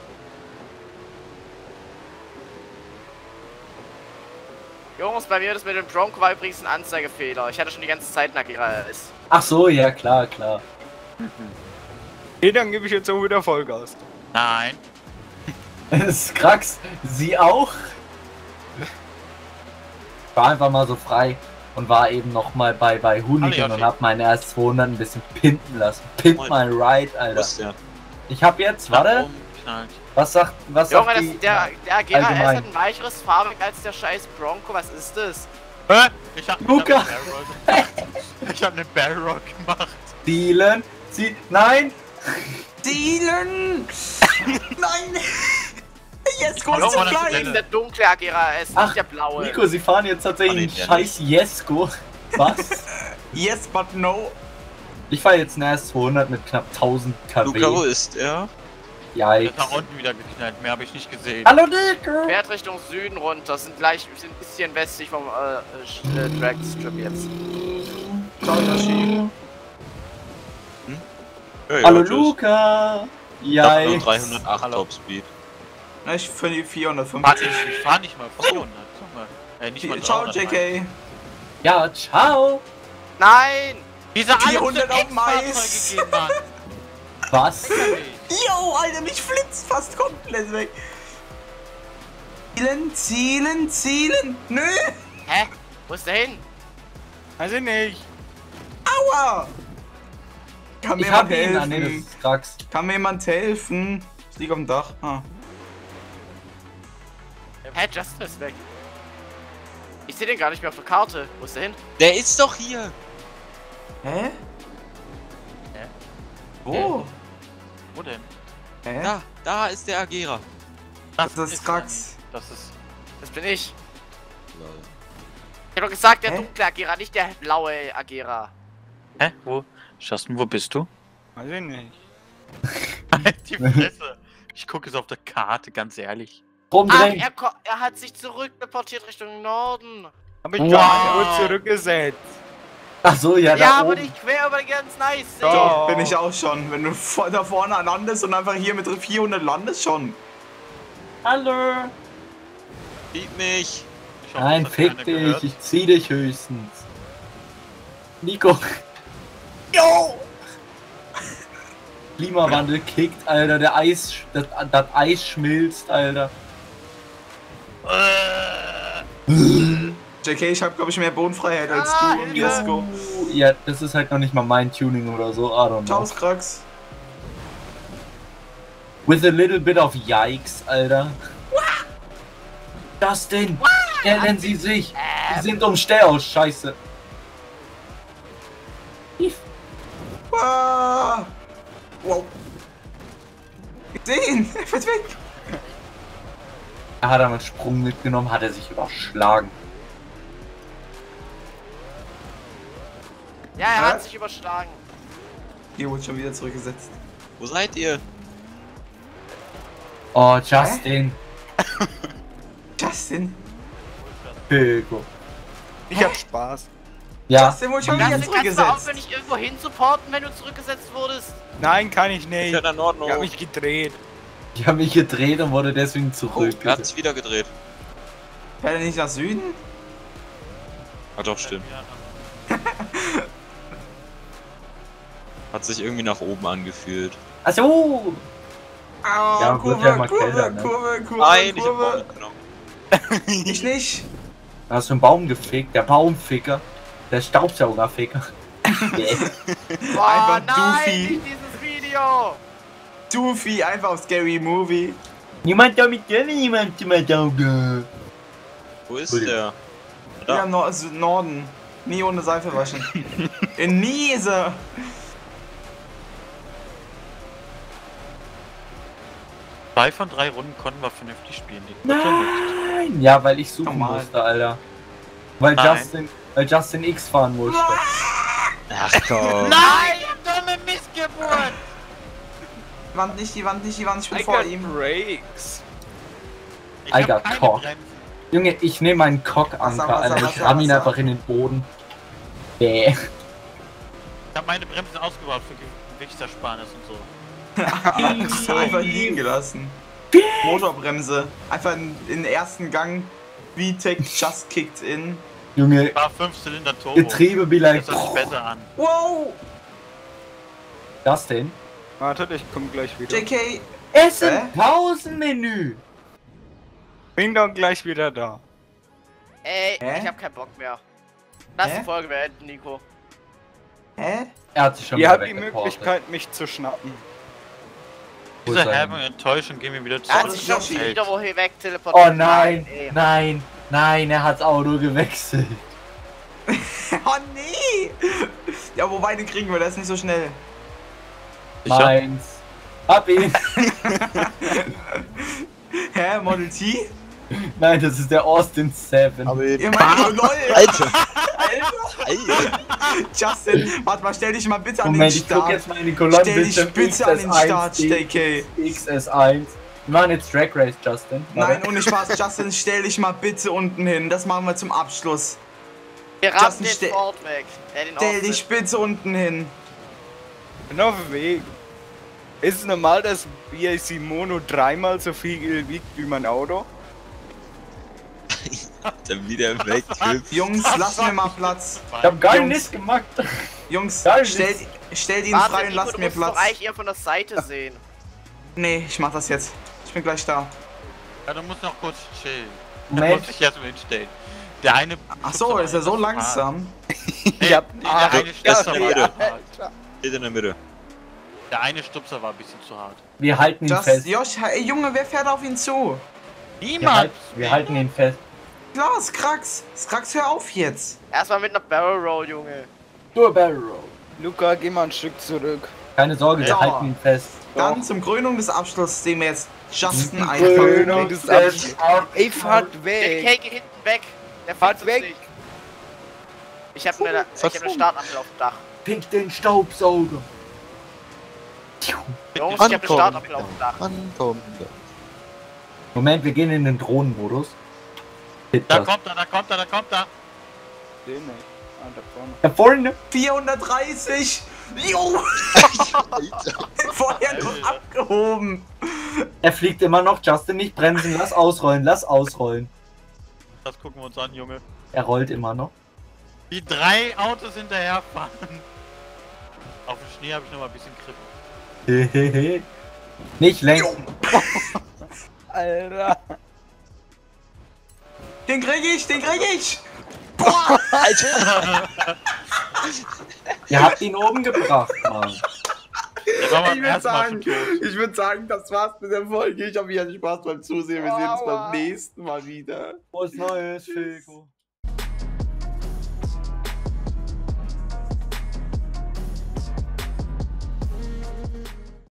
Jungs, bei mir das mit dem Bronco war übrigens ein Anzeigefehler. Ich hatte schon die ganze Zeit einen Agera RS. Ach so, ja, klar, klar. Okay, dann gebe ich jetzt auch wieder Vollgas. Nein. Skrax, sie auch? War einfach mal so frei und war eben nochmal bei Hallo, Hoonigan Yoshi. und hab meinen RS200 ein bisschen pimpen lassen. Pimp Moin. my ride, Wo Alter. ist der? Ich hab jetzt, Nach warte, oben geknallt. was sagt Junge, die... der Agera RS allgemein. hat ein weicheres Fahrwerk als der scheiß Bronco. Was ist das? Hä? Ich hab Luca. Ich hab einen Barrel gemacht. Dealen, sie... Nein! Dealen! Nein! Jesko Hallo, ist zu Mann, das ist klein! Der dunkle Agera RS, Ach, nicht der blaue. Nico, sie fahren jetzt tatsächlich Oh, einen nee, scheiß Jesko. Was? Yes, but no. Ich fahre jetzt einen RS200 mit knapp 1000 Luca, wo kW. ist er? Der Yikes. ist nach unten wieder geknallt. Mehr habe ich nicht gesehen. Hallo, Nico! Fährt Richtung Süden runter, sind ein bisschen westlich vom Dragstrip jetzt. Ciao, Yoshi. Hey, Hallo, tschüss. Luca! Ich hab nur Yikes. 308 Hallo. Topspeed. Na, ich finde die 450. Warte, ich fahr nicht mal 400. Guck mal. Nicht mal Ciao, 300. JK. Ja, ciao! Nein! Diese alle 400 auf zu Mais. Ex-Fahrzeuge gehen, Mann. Was? Yo, Alter, mich flitzt fast komplett weg. Zielen. Nö! Hä? Wo ist der hin? Weiß ich nicht. Aua! Kann mir Ich hab jemand ihn an den helfen? Skrax. Kann mir jemand helfen? Ich lieg auf dem Dach. Ah. Hä, Justin ist weg. Ich sehe den gar nicht mehr auf der Karte. Wo ist der hin? Der ist doch hier! Hä? Hä? Wo? Wo denn? Hä? Da ist der Agera. Das ist Krax. Das ist. Das bin ich. Ich hab doch gesagt, der Hä? dunkle Agera, nicht der blaue Agera. Hä? Wo? Justin, wo bist du? Weiß ich nicht. Die Fresse. Ich gucke es auf der Karte, ganz ehrlich. Ach, Rumdrehen. er hat sich zurückreportiert Richtung Norden. Hab ich Wow. gar nicht gut zurückgesetzt. Ach so, ja, Ja, da aber oben. nicht quer über den ganz nice. Ja. Doch, bin ich auch schon. Wenn du da vorne landest und einfach hier mit 400 landest, schon. Hallo. Sieht mich! Ich hoffe, Nein, das hat fick keiner dich. gehört. Ich zieh dich höchstens. Nico. Yo! Klimawandel kickt, Alter. Der Eis, das Eis schmilzt, Alter. JK, ich hab glaube ich mehr Bodenfreiheit als Ah, du und Hilfe. Jesko. Ja, das ist halt noch nicht mal mein Tuning oder so. I don't Ciao, know. Krax. With a little bit of yikes, Alter. Justin, stellen Sie sich. Sie sind umstellt, scheiße. Ah. Wow. Gesehen, er fährt weg. Er hat einen Sprung mitgenommen, hat er sich überschlagen. Ja, er hat sich überschlagen. Hier wurde schon wieder zurückgesetzt. Wo seid ihr? Oh, Justin. Justin? Hugo. Ich hab Spaß. Ja, Justin wurde schon wieder Justin, kannst du zurückgesetzt. aufhören, nicht irgendwo hinsupporten, wenn du zurückgesetzt wurdest? Nein, kann ich Ich nicht. bin nach Norden Ich hab hoch. mich gedreht. ich habe mich gedreht und wurde deswegen Er hat zurückgesetzt. sich wieder gedreht. Fährt er nicht nach Süden? Ah doch, stimmt. Hat sich irgendwie nach oben angefühlt. Achso! Ah, Ja, wird ja mal kälter, ne? Kurve. Nein, ich hab Baum mitgenommen. Ich nicht. Da hast du einen Baum gefickt, der Baumficker. Der Staubsaugerficker. Oh Einfach nein, Doofy. nicht dieses Video! Doofy, einfach auf Scary Movie. Niemand damit gerne niemand mehr Auge. Wo ist der? Ja, im Norden. Nie ohne Seife waschen. In Niese. 2 von 3 Runden konnten wir vernünftig spielen. Die dritte nicht. Nein! Ja, weil ich suchen Normal. musste, Alter. Weil Nein. Justin X fahren musste. Ach komm. Nein, dumme Missgeburt! Die Wand nicht, ich bin I vor got ihm. brakes. Ich I hab got keine cock. Bremsen. Junge, ich nehme meinen Cockanker, Wasser, Alter. Ich ramm ihn Wasser. einfach in den Boden. Bäh. Ich hab meine Bremsen ausgebaut für Gewichtsersparnis und so. Einfach liegen gelassen. Motorbremse. Einfach in den ersten Gang. VTEC just kicked in. Junge, War 5 Zylinder Turbo. Getriebe be like. Das hört sich besser an. Wow! Justin? Warte, ich komm gleich wieder. JK. Essen Pausenmenü. Bin doch gleich wieder da. Ey, Hä? ich hab keinen Bock mehr. Lass Hä? die Folge beenden, Nico. Hä? Er hat sich schon Ihr wieder habt die weggeportet. Möglichkeit, mich zu schnappen. Wo Diese ist er herbe hin? Enttäuschung gehen wir wieder Er zurück. hat sich schon Yoshi. wieder wohin weg teleportiert. Oh nein, ey. nein, er hat's Auto gewechselt. Oh nee! Ja, wobei, den kriegen wir, der ist nicht so schnell. Sicher? Meins. Hab ihn. Hä, Model T? Nein, das ist der Austin 7. Aber Ihr meint, oh lol! Alter. Alter! Justin, warte mal, stell dich mal bitte an Moment, den ich guck Start. jetzt mal in die Kolonne. Stell dich bitte an den Start, JK. XS1. Wir machen jetzt Drag Race, Justin. Nein, ohne Spaß, Justin, stell dich mal bitte unten hin. Das machen wir zum Abschluss. Wir rammen Justin, den stell- Ford weg. Den Stell Austin. dich bitte unten hin. Bin auf dem Weg. Ist es normal, dass BIC Mono dreimal so viel wiegt wie mein Auto? Dann wieder weg. Jungs, lass mir mal Platz. Ich hab gar Jungs. nichts gemacht. Jungs, Geil, stellt ihn Warte, frei und Nico, lasst du mir musst doch Platz. eigentlich eher von der Seite sehen. Nee, ich mach das jetzt. Ich bin gleich da. Ja, du musst noch kurz chillen. Da Moment. muss ich erstmal hinstellen. Der eine. Ach so, ist er so langsam? Der eine Stupser war Alter. zu hart. Steht in der Mitte. Der eine Stupser war ein bisschen zu hart. Wir halten ihn Just, fest. Josh, ey Junge, wer fährt auf ihn zu? Niemand! Wir halten ihn fest. Klar, Skrax. Skrax, hör auf jetzt. Erstmal mit einer Barrel Roll, Junge. Nur Barrel Roll. Luca, geh mal ein Stück zurück. Keine Sorge, wir Ja. halten ihn fest. Dann zum Krönung des Abschlusses sehen wir jetzt Justin Krönung einfach. des Abschlusses. Ey, fahrt Der weg! Cake hinten weg. Der Fahrt fährt weg. weg. Ich hab eine Startampel auf dem Dach. Pick den Staubsauger. Jungs, ich hab eine Startampel auf dem Dach. Moment, wir gehen in den Drohnenmodus. Hit Da das. kommt er, da kommt er, da kommt er! Den nicht. Ah, da vorne. Da vorne. 430! Jo! Vorher noch abgehoben! Er fliegt immer noch. Justin, nicht bremsen. Lass ausrollen, lass ausrollen. Das gucken wir uns an, Junge. Er rollt immer noch. Die 3 Autos hinterherfahren. Auf dem Schnee habe ich noch mal ein bisschen Grip. Hehehe. Nicht lenken. Alter. Den krieg ich, den krieg ich! Ihr habt ihn oben gebracht, Mann. Der war beim ersten Mal schon tot. ich würde sagen, das war's mit der Folge. Ich hoffe, ihr hattet Spaß beim Zusehen. Wir sehen uns beim nächsten Mal wieder. Was Neues, Filko.